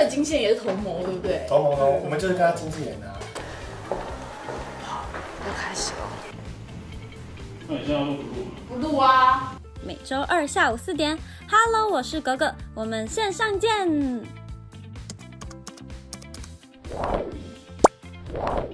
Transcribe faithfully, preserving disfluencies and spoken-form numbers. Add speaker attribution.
Speaker 1: 个经纪人也是同谋，对不对？
Speaker 2: 同谋同，我们就是跟他经纪人啊。
Speaker 1: 好，要开始了。
Speaker 3: 那你现在要录不录？
Speaker 1: 不录啊。
Speaker 4: 每周二下午四点 ，Hello， 我是格格，我们线上见。